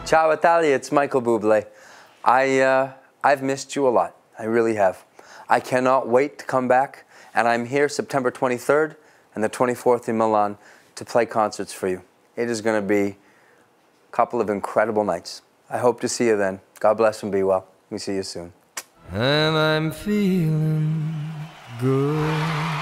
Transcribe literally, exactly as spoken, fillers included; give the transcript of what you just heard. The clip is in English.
Ciao Italia, it's Michael Bublé. I, uh, I've missed you a lot. I really have. I cannot wait to come back, and I'm here September twenty-third and the twenty-fourth in Milan to play concerts for you. It is going to be a couple of incredible nights. I hope to see you then. God bless and be well. We see you soon. And I'm feeling good.